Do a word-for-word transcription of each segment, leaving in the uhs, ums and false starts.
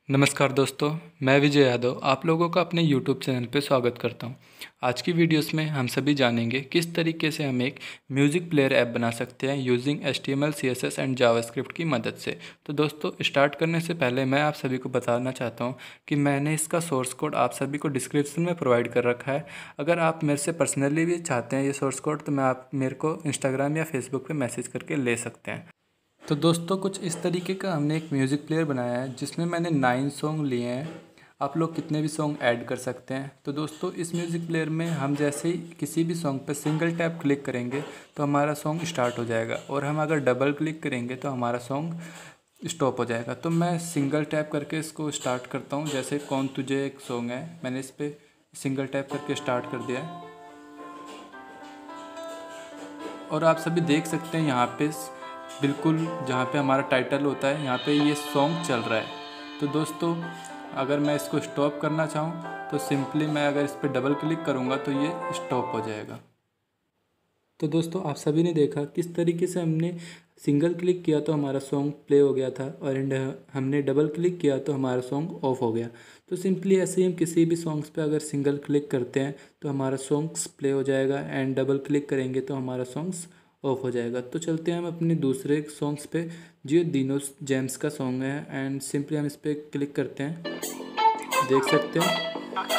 नमस्कार दोस्तों, मैं विजय यादव आप लोगों का अपने यूट्यूब चैनल पर स्वागत करता हूं। आज की वीडियोस में हम सभी जानेंगे किस तरीके से हम एक म्यूज़िक प्लेयर ऐप बना सकते हैं using H T M L C S S and JavaScript की मदद से। तो दोस्तों, स्टार्ट करने से पहले मैं आप सभी को बताना चाहता हूं कि मैंने इसका सोर्स कोड आप सभी को डिस्क्रिप्शन में प्रोवाइड कर रखा है। अगर आप मेरे से पर्सनली भी चाहते हैं ये सोर्स कोड, तो मैं आप मेरे को इंस्टाग्राम या फेसबुक पर मैसेज करके ले सकते हैं। तो दोस्तों, कुछ इस तरीके का हमने एक म्यूज़िक प्लेयर बनाया है जिसमें मैंने नाइन सॉन्ग लिए हैं। आप लोग कितने भी सॉन्ग ऐड कर सकते हैं। तो दोस्तों, इस म्यूज़िक प्लेयर में हम जैसे ही किसी भी सॉन्ग पर सिंगल टैप क्लिक करेंगे तो हमारा सॉन्ग स्टार्ट हो जाएगा, और हम अगर डबल क्लिक करेंगे तो हमारा सॉन्ग स्टॉप हो जाएगा। तो मैं सिंगल टैप करके इसको स्टार्ट करता हूँ। जैसे कौन तुझे एक सॉन्ग है, मैंने इस पर सिंगल टैप करके स्टार्ट कर दिया है, और आप सभी देख सकते हैं यहाँ पे बिल्कुल जहाँ पे हमारा टाइटल होता है यहाँ पे ये सॉन्ग चल रहा है। तो दोस्तों, अगर मैं इसको स्टॉप करना चाहूँ तो सिंपली मैं अगर इस पर डबल क्लिक करूँगा तो ये स्टॉप हो जाएगा। तो दोस्तों, आप सभी ने देखा किस तरीके से हमने सिंगल क्लिक किया तो हमारा सॉन्ग प्ले हो गया था, और एंड हमने डबल क्लिक किया तो हमारा सॉन्ग ऑफ हो गया। तो सिंपली ऐसे ही हम किसी भी सॉन्ग्स पे अगर सिंगल क्लिक करते हैं तो हमारा सॉन्ग्स प्ले हो जाएगा, एंड डबल क्लिक करेंगे तो हमारा सॉन्ग्स ऑफ हो जाएगा। तो चलते हैं हम अपने दूसरे सॉन्ग्स पे, जो दिनोस जेम्स का सॉन्ग है, एंड सिंपली हम इस पर क्लिक करते हैं। देख सकते हैं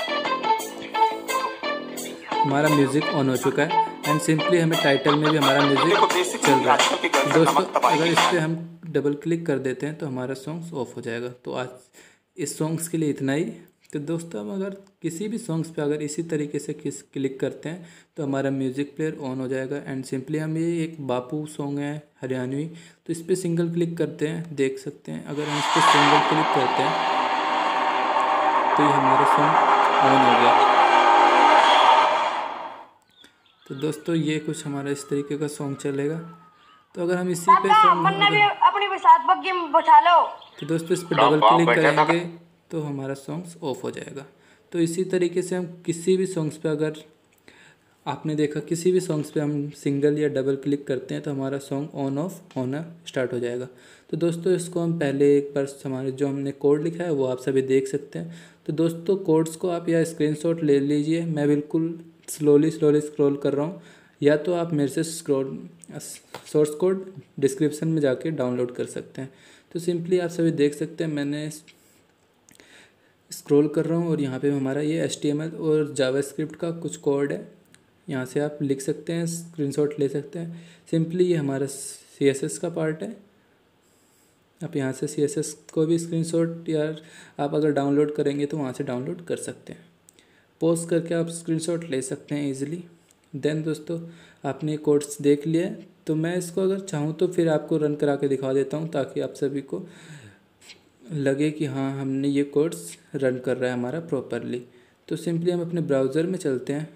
हमारा म्यूज़िक ऑन हो चुका है, एंड सिंपली हमें टाइटल में भी हमारा म्यूज़िक चल रहा है। तो दोस्तों, अगर इस पर हम डबल क्लिक कर देते हैं तो हमारा सॉन्ग्स ऑफ हो जाएगा। तो आज इस सॉन्ग्स के लिए इतना ही। तो दोस्तों, हम अगर किसी भी सॉन्ग्स पे अगर इसी तरीके से किस क्लिक करते हैं तो हमारा म्यूज़िक प्लेयर ऑन हो जाएगा, एंड सिंपली हम ये एक बापू सॉन्ग है हरियाणवी, तो इस पर सिंगल क्लिक करते हैं। देख सकते हैं अगर हम इस पर सिंगल क्लिक करते हैं तो ये हमारा सॉन्ग ऑन हो गया। तो दोस्तों, ये कुछ हमारा इस तरीके का सॉन्ग चलेगा। तो अगर हम इसी पे सॉन्ग अपनी बैठा लो तो दोस्तों इस पर डबल क्लिक करेंगे तो हमारा सॉन्ग्स ऑफ हो जाएगा। तो इसी तरीके से हम किसी भी सॉन्ग्स पे अगर आपने देखा किसी भी सॉन्ग्स पे हम सिंगल या डबल क्लिक करते हैं तो हमारा सॉन्ग ऑन ऑफ होना स्टार्ट हो जाएगा। तो दोस्तों, इसको हम पहले एक बार हमारे जो हमने कोड लिखा है वो आप सभी देख सकते हैं। तो दोस्तों, कोड्स को आप या स्क्रीनशॉट ले लीजिए। मैं बिल्कुल स्लोली स्लोली स्क्रॉल कर रहा हूँ, या तो आप मेरे से स्क्रॉल सोर्स कोड डिस्क्रिप्शन में जाके डाउनलोड कर सकते हैं। तो सिंपली आप सभी देख सकते हैं मैं स्क्रॉल कर रहा हूँ, और यहाँ पे हमारा ये एच टी एम एल और जावास्क्रिप्ट का कुछ कोड है। यहाँ से आप लिख सकते हैं, स्क्रीनशॉट ले सकते हैं। सिंपली ये हमारा सी एस एस का पार्ट है। आप यहाँ से सी एस एस को भी स्क्रीनशॉट या आप अगर डाउनलोड करेंगे तो वहाँ से डाउनलोड कर सकते हैं। पॉज करके आप स्क्रीनशॉट ले सकते हैं ईजिली। देन दोस्तों, आपने कोड्स देख लिए, तो मैं इसको अगर चाहूँ तो फिर आपको रन करा के दिखा देता हूँ, ताकि आप सभी को लगे कि हाँ, हमने ये कोड्स रन कर रहा है हमारा प्रॉपरली। तो सिंपली हम अपने ब्राउज़र में चलते हैं,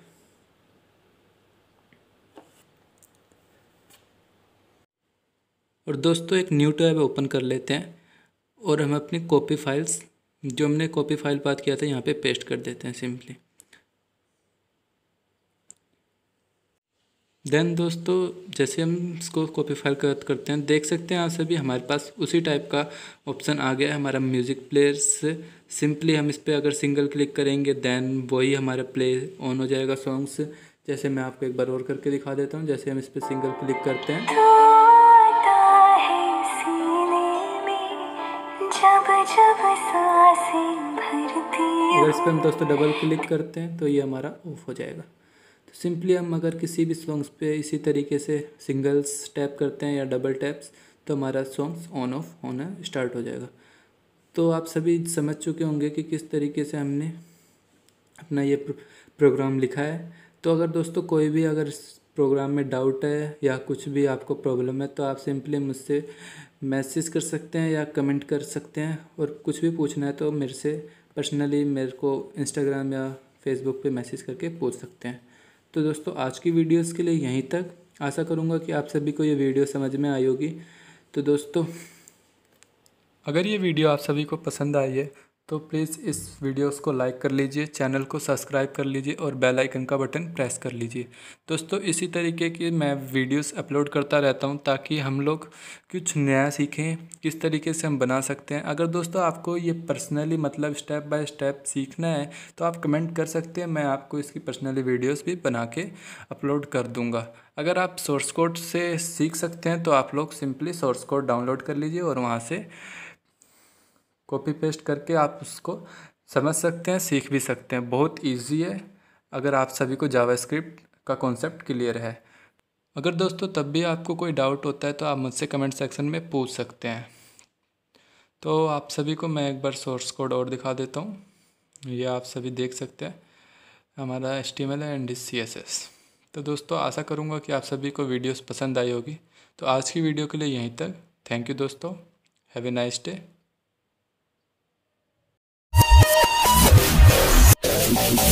और दोस्तों एक न्यू टैब ओपन कर लेते हैं, और हम अपनी कॉपी फाइल्स जो हमने कॉपी फाइल पाथ किया था यहाँ पे पेस्ट कर देते हैं सिंपली। देन दोस्तों, जैसे हम इसको कॉपी फाइल कट करते हैं, देख सकते हैं आप सभी हमारे पास उसी टाइप का ऑप्शन आ गया है हमारा म्यूज़िक प्लेयर से। सिंपली हम इस पर अगर सिंगल क्लिक करेंगे देन वही हमारा प्ले ऑन हो जाएगा सॉन्ग्स। जैसे मैं आपको एक बार और करके दिखा देता हूँ। जैसे हम इस पर सिंगल क्लिक करते हैं, अगर इस पर हम दोस्तों डबल क्लिक करते हैं तो ये हमारा ऑफ हो जाएगा। तो सिंपली हम अगर किसी भी सॉन्ग्स पे इसी तरीके से सिंगल्स टैप करते हैं या डबल टैप्स तो हमारा सॉन्ग्स ऑन ऑफ होना स्टार्ट हो जाएगा। तो आप सभी समझ चुके होंगे कि किस तरीके से हमने अपना ये प्रोग्राम लिखा है। तो अगर दोस्तों कोई भी अगर प्रोग्राम में डाउट है या कुछ भी आपको प्रॉब्लम है तो आप सिंपली मुझसे मैसेज कर सकते हैं या कमेंट कर सकते हैं, और कुछ भी पूछना है तो मेरे से पर्सनली मेरे को इंस्टाग्राम या फेसबुक पे मैसेज करके पूछ सकते हैं। तो दोस्तों, आज की वीडियोस के लिए यहीं तक। आशा करूँगा कि आप सभी को ये वीडियो समझ में आई होगी। तो दोस्तों, अगर ये वीडियो आप सभी को पसंद आई है तो प्लीज़ इस वीडियोस को लाइक कर लीजिए, चैनल को सब्सक्राइब कर लीजिए और बेल आइकन का बटन प्रेस कर लीजिए। दोस्तों इसी तरीके की मैं वीडियोस अपलोड करता रहता हूं ताकि हम लोग कुछ नया सीखें, किस तरीके से हम बना सकते हैं। अगर दोस्तों आपको ये पर्सनली मतलब स्टेप बाय स्टेप सीखना है तो आप कमेंट कर सकते हैं, मैं आपको इसकी पर्सनली वीडियोज़ भी बना के अपलोड कर दूँगा। अगर आप सोर्स कोड से सीख सकते हैं तो आप लोग सिंपली सोर्स कोड डाउनलोड कर लीजिए और वहाँ से कॉपी पेस्ट करके आप उसको समझ सकते हैं, सीख भी सकते हैं। बहुत इजी है अगर आप सभी को जावास्क्रिप्ट का कॉन्सेप्ट क्लियर है। अगर दोस्तों तब भी आपको कोई डाउट होता है तो आप मुझसे कमेंट सेक्शन में पूछ सकते हैं। तो आप सभी को मैं एक बार सोर्स कोड और दिखा देता हूँ, ये आप सभी देख सकते हैं हमारा H T M L and C S S. तो दोस्तों आशा करूँगा कि आप सभी को वीडियोस पसंद आई होगी। तो आज की वीडियो के लिए यहीं तक। थैंक यू दोस्तों, हैव ए नाइस डे।